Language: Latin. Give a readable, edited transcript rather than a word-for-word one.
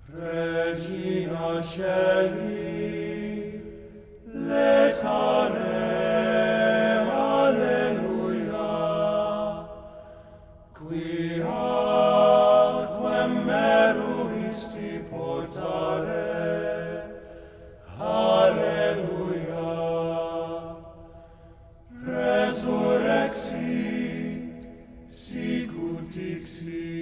Regina Celi, letare, alleluia, qui aquam meruisti portare, alleluia, resurrexit, sicut dixit,